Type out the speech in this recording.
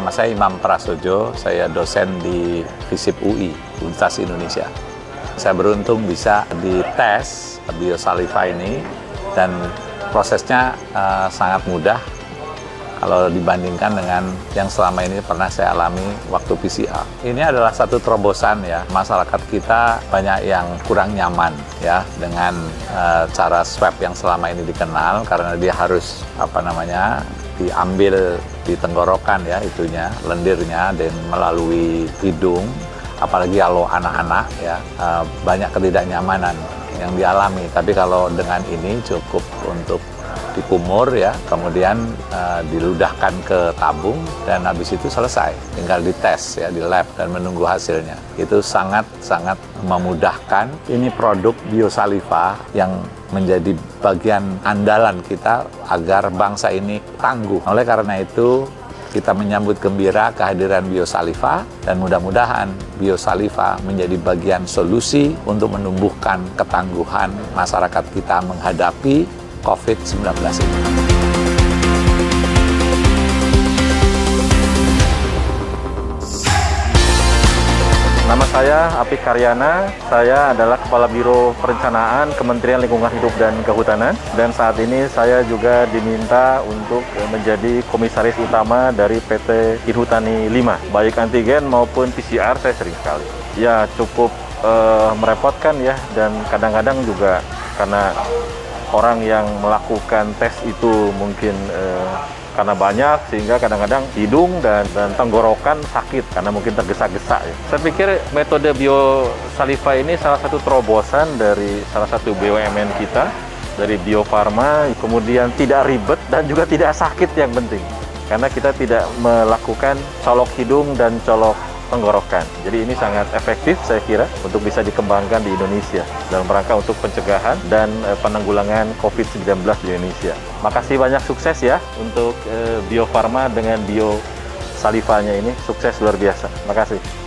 Nama saya Imam Prasojo, saya dosen di FISIP UI, Universitas Indonesia. Saya beruntung bisa dites biosaliva ini dan prosesnya sangat mudah kalau dibandingkan dengan yang selama ini pernah saya alami waktu PCR. Ini adalah satu terobosan ya, masyarakat kita banyak yang kurang nyaman ya dengan cara swab yang selama ini dikenal karena dia harus diambil di tenggorokan ya itunya, lendirnya dan melalui hidung, apalagi kalau anak-anak ya banyak ketidaknyamanan yang dialami. Tapi kalau dengan ini cukup untuk dikumur ya, kemudian diludahkan ke tabung dan habis itu selesai, tinggal dites ya di lab dan menunggu hasilnya. Itu sangat memudahkan. Ini produk biosaliva yang menjadi bagian andalan kita agar bangsa ini tangguh. Oleh karena itu kita menyambut gembira kehadiran biosaliva dan mudah-mudahan biosaliva menjadi bagian solusi untuk menumbuhkan ketangguhan masyarakat kita menghadapi COVID-19 ini. Nama saya Apik Karyana, saya adalah Kepala Biro Perencanaan Kementerian Lingkungan Hidup dan Kehutanan, dan saat ini saya juga diminta untuk menjadi komisaris utama dari PT Inhutani 5. Baik antigen maupun PCR saya sering sekali. Ya cukup merepotkan ya, dan kadang-kadang juga karena orang yang melakukan tes itu mungkin karena banyak sehingga kadang-kadang hidung dan tenggorokan sakit karena mungkin tergesa-gesa ya. Saya pikir metode biosaliva ini salah satu terobosan dari salah satu BUMN kita, dari Bio Farma, kemudian tidak ribet dan juga tidak sakit yang penting. Karena kita tidak melakukan colok hidung dan colok tenggorokan. Jadi ini sangat efektif saya kira untuk bisa dikembangkan di Indonesia dalam rangka untuk pencegahan dan penanggulangan COVID-19 di Indonesia. Makasih banyak, sukses ya untuk Bio Farma dengan biosalivanya ini, sukses luar biasa. Makasih.